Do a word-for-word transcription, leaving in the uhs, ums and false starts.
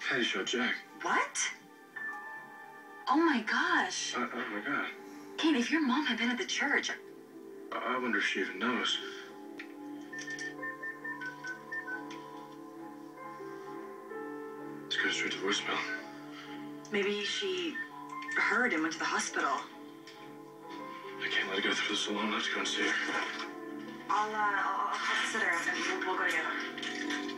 Patty showed Jack. What? Oh my gosh. Uh, oh my God. Kate, if your mom had been at the church. I, I wonder if she even knows. It's going straight to voicemail. Maybe she heard and went to the hospital. I can't let it go through this alone. I have to go and see her. I'll, uh, I'll, I'll call the sitter and we'll, we'll go together.